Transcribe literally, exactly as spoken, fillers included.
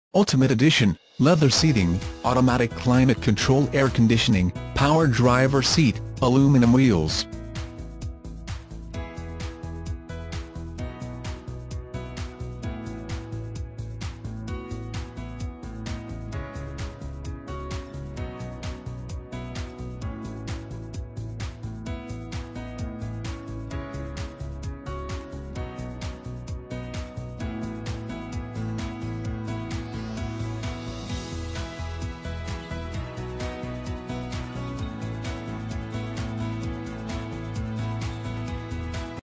Ultimate Edition, leather seating, automatic climate control air conditioning, power driver seat, aluminum wheels.